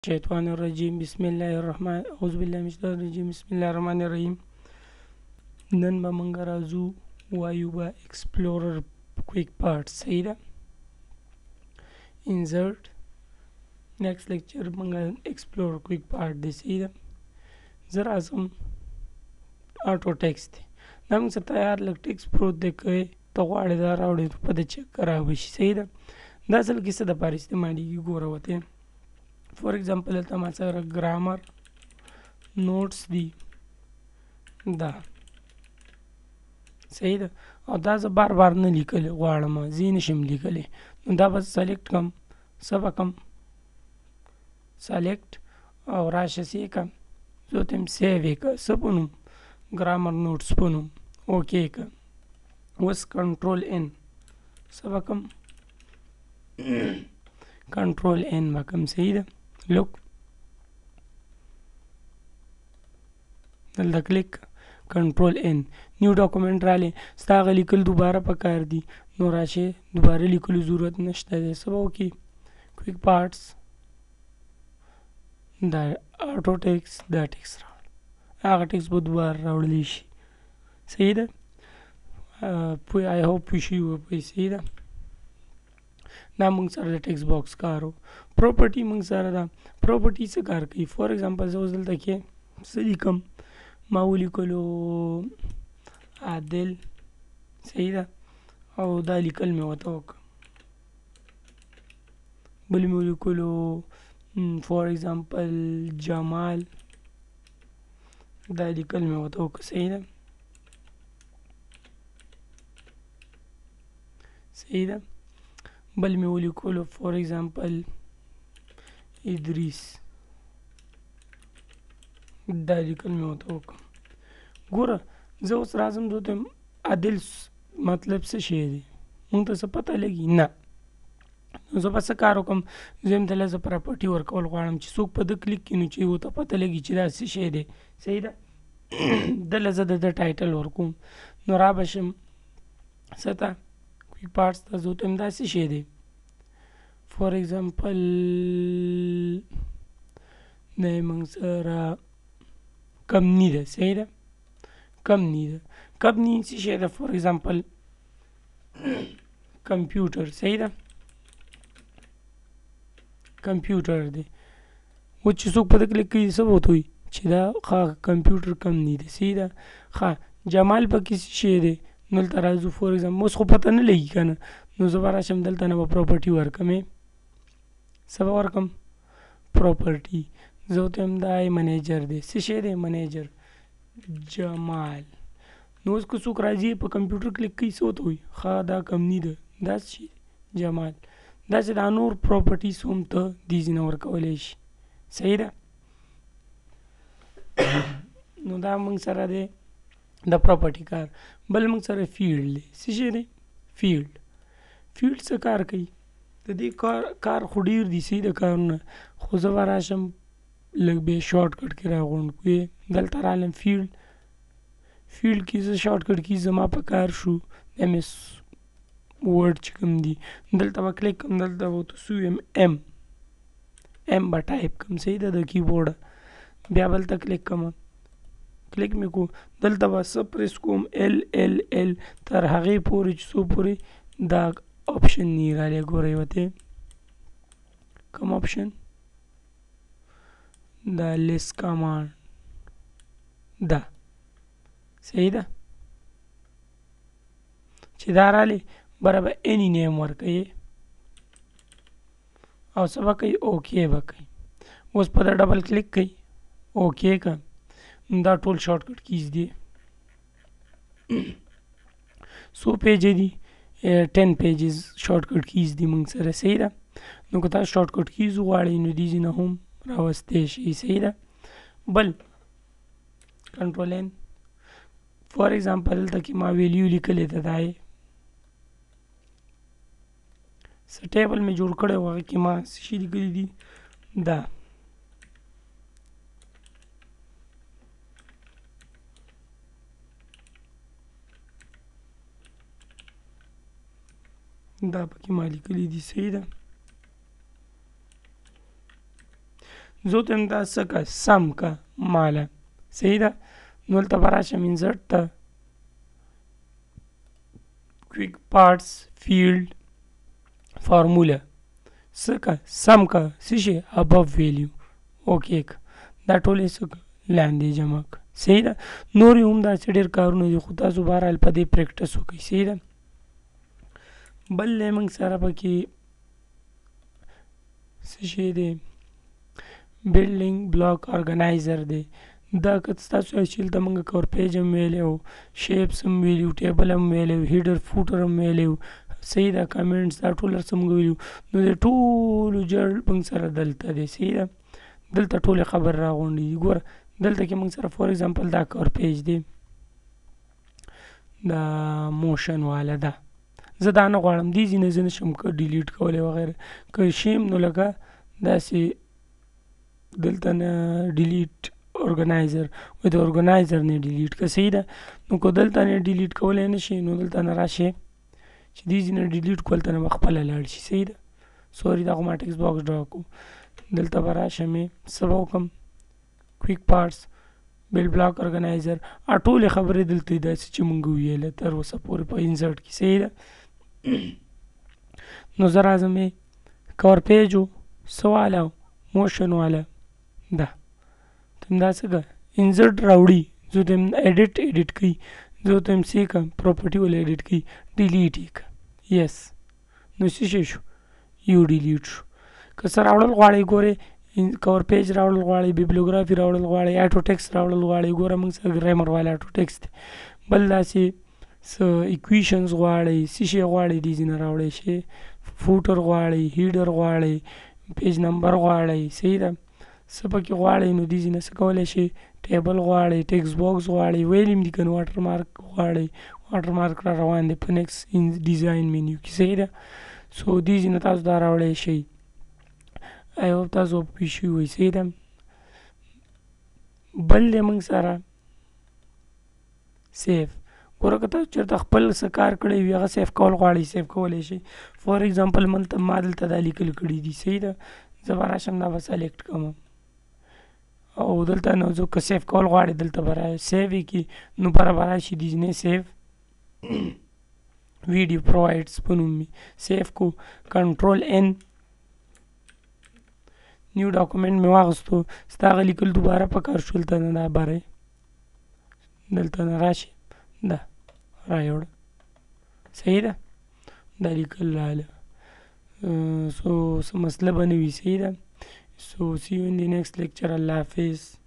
الشيطان الرجيم بسم الله الرحمن أعوذ بالله من الشيطان الرجيم بسم الله الرحمن الرحیم. نن به موږ راځو وایو به ایکسپلورر کویک پارټ. صحیح ده. انسرټ نیکسٹ لیکچر موږ ایکسپلور کویک پارټ دی. صحیح ده. زه راځم آټو ټیکس دی. دا موږ سره تیار لږ ټیکس پروت دی. که ته غواړې دا راوړې په دې چک راوړی شي. صحیح ده. دا اصل کې څه دپاره استعمالېږي ګوره ورته. فور ایگزامپل دلته ما سره ګرامر نوټس دي دا. صحیح ده. او دا زه بار بار نه لیکلی غواړم، زه یې نشم لیکلی. نو دا به سلیکټ کړم، څه به کړم سلیکټ او راشه څه یې کړم، زه ورته یم سیو یې کړه. څه په نوم؟ ګرامر نوټس په نوم. اوکې کړه. اوس کنټرول ان څه به کړم کنټرول ان به کړم. صحیح ده. لوک دلته کلیک کنټرول ان نیو ډاکومنټ رالی. ستا هغه لیکل دوباره پکار دي، نو راشې دوباره لیکلو ضرورت نشته دی. څه به وکړي کویک پارټس دا آټو ټیکس دا ټیکس راوړه، هغه ټیکس به دوباره راوړلی شي. صحیح ده. پوه آی هوپ پوه شوي وه. صحیح ده. دا موږ سره د ټیکس باکس کار و. پروپرټي موږ سره ده. پروپرټي څه کار کوي؟ فور ایگزامپل زه اوس دلته کې څه لیکم، ما ولیکلو عادل. صحیح ده. او دا لیکل مې ورته وکړه. بل مې ولیکلو فور ایگزامپل جمال، دا لیکل مې ورته وکړه. صحیح ده. صحیح ده. بل مې ولیکلو فور ایگزامپل ادریس، دا لیکل مې ورته وکړه. ګوره زه اوس راځم زه ورته عادل مطلب څه شی دی، مونږ ته څه پته لګي نه. نو زه به څه کار وکړم، زه یم دله زه پراپرټي ورکول غواړم چې څوک په ده کلیک کړي نو چې ورته پته لګي چې دا څه شی دی. صحیح ده. دله زه د ده ټایټل ورکوم، نو را به شم څه ته کویک پارټس ته. زه ورته یم دا څه شی دی. فور ایگزامپل دی موږ سره کمپني ده. صحیح ده. کمپني ده. کمپني څه شی ده؟ فور ایگزامپل کمپیوټر. صحیح ده. کمپیوټر دی. اوس چې څوک په ده کلیک کوي څه به ورته وایي چې دا کمپیوټر کمپني دی. صحیح ده. جمال پکې څه شی دی؟ نو دلته راځو فور ایگزامپل اوس خو پته نه لګي که نه، نو زه به راشم دلته نه به پراپرټي ورکړم. څه به ورکړم؟ پراپرټي. زه ورته یم دا منیجر دی. څه شی دی؟ منیجر جمال. نو اوس که څوک راځي په کمپیوټر کلیک کوي څه ورته وایي؟ دا کمپني ده. دا څه شی جمال. داسې دا نور پراپرټیز هم ته دې ځینه ورکولی شي. صحیح ده. نو دا موږ سره دی د پراپرټي کار. بل موږ سره فیلډ دی. څه شی دی؟ فیلډ. فیلډ څه کار کوي؟ د دې کار خو ډېر دي. صحیح ده کارونه، خو زه به راشم لږ به یې شارټ کټ کې راغونډ کړو. دلته رالم فیلډ. فیلډ کې زه شارټ کټ کې زما په کار شو ایم ایس ورډ چې کوم دي، دلته به کلیک کړم، دلته به ورته سویم ایم به ټایپ کړم. صحیح ده. د کیبورډه بیا بلته کلیک کړم، کلیک مې کو، دلته به څه پریس کوم ال ال ال تر هغې پورې چې څو پورې دا آپشن نه وي رالی. ګورئ ورته کوم آپشن؟ دا لیس کمانډ ده. صحیح ده. چې دا رالی بره به اینی نیم ورکوي او څه به کوي؟ اوکې به کوي. اوس په ده ډبل کلیک کوي، اوکې که دا ټول شارټ کټ کیز دي. څو پیجې دي؟ 10 پیجز شارټ کټ کیز دي موږ سره. صحیح ده. نو که تاسو شارټ کټ کیز غواړئ نو دې ځینه هم راوستی شي. صحیح ده. بل کنټرول ان فور ایگزامپل دلته کې ما ویلیو لیکلی ده، دا یې څه ټیبل مې جوړ کړی و، هغه کې ما څه شي لیکلي دي دا. دا پکې ما لیکلي دي. صحیح ده. زه ته یم دا څه که سم که ماله صحیح ده. نو دلته به راشم انسرټ ته کویک پارټس فیلډ فارموله څه که سم که څه شی ابو ویلیو اوکې که دا ټول یې څه که لاندې جمع که صحیح ده. نور یې هم داسې ډېر کارونه دي خو تاسو بهرحال په دې پریکټس وکړئ صحیح ده. بل دی موږ سره پکې څه شی دی بلډینګ بلاک ارګنایزر دی. دا که ستاسو چې دلته موږ کور پیج هم ویلی وو شیپس هم ویلي وو ټیبل هم ویلی وو هیډر فوټر هم ویلی وو صحیح ده کمنټس دا ټول هر څه موږ ویلي وو. نو د ټولو جړ موږ سره دلته دی صحیح ده. دلته ټولې خبر راغونډې دي ګوره دلته کې موږ سره فور ایگزامپل دا کور پیج دی دا موشن والا ده زه دا نه غواړم دې ځینې زه نشم ډیلیټ کولی وغیره که شیم نو لکه داسې دلته نه ډیلیټ ارګنایزر وایي د ارګنایزر نه ډیلیټ که صحیح ده. نو که دلته نه ډیلیټ کولی نه شي نو دلته نه راشئ چې دې ځینې ډیلیټ کول ته نه به خپله لاړ شي صحیح ده. سوري دا خو ما ټکسټ باکس ډرا کړو دلته به راشم څه به وکړم کویک پارټس بل بلاک ارګنایزر ټولې خبرې دلته دي داسې چې مونږ ویله تر اوسه پورې په انسرټ کې صحیح ده. نو زه راځم کور پیج و څه والا موشن والا ده ته هم دا څه که انسرټ راوړي زه ته هم ایډیټ کوي زه ته هم څه کړم پراپرټي ول ایډیټ کوي ډیلیټ یې کړه یس نو څه شی شو یو ډیلیټ شو. که څه راوړل غواړئ ګورئ کور پیج راوړل غواړئ بیبلیوګرافي راوړل غواړئ اټو ټیکس راوړل غواړئ ګوره موږ سره ګرامر والا اټو ټیکس دی. بل داسې څه ایکویشنز غواړئ څه شی غواړئ دې ځینې راوړی شي فوټر غواړئ هیډر غواړئ پیج نمبر غواړئ صحیح ده څه پکې غواړئ نو دې ځینې څه کولی شي ټیبل غواړئ ټیکسټ باکس غواړئ ویلي م دي که نه واټر مارک غواړئ واټر مارک را روان دی په نیکسټ ډیزاین مینیو کې صحیح ده. سو دې ځینې تاسو دا راوړی شئ آی هوپ تاسو پوه شوي وئ صحیح ده. بل دی موږ سره سیف ګوره که تاسو چېرته خپل څه کار کړی وي هغه سیف کول غواړئ سیف کولی شئ. فار ایگزامپل ما دلته دا لیکل کړي دي صحیح ده زه به راشم دا به سلیکټ کوم او دلته نو زه که سیف کول غواړئ دلته به سیف یې کړي نو بره به راشي دې ځینې سیف ویډیو پرووایډس په نوم مې سیف کو کنټرول ان نیو ډاکومنټ مې واغستو ستا هغه لیکل دوباره په کار شو دلته نه دا بره دلته نه راشي دا راوړه صحیح ده دا لیکل راغله سو څه مسله به نه وي صحیح ده. سو سی یو ان دی نیکسټ لیکچر الله حافظ.